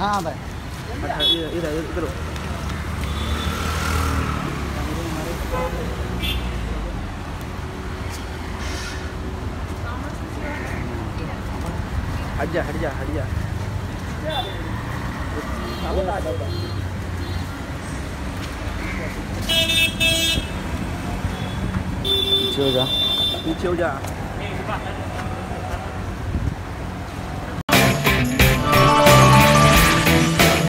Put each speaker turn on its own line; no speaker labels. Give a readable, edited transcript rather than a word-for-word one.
कहाँ पे?
अच्छा इधर इधर हट जा हट जा हट जा
पीछे हो जा।
पीछे हो जा